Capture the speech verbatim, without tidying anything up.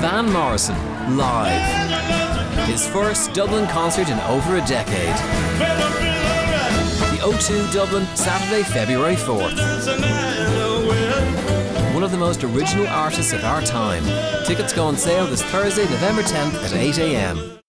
Van Morrison, live. His first Dublin concert in over a decade. The O two Dublin, Saturday, February fourth. One of the most original artists of our time. Tickets go on sale this Thursday, November tenth at eight a m.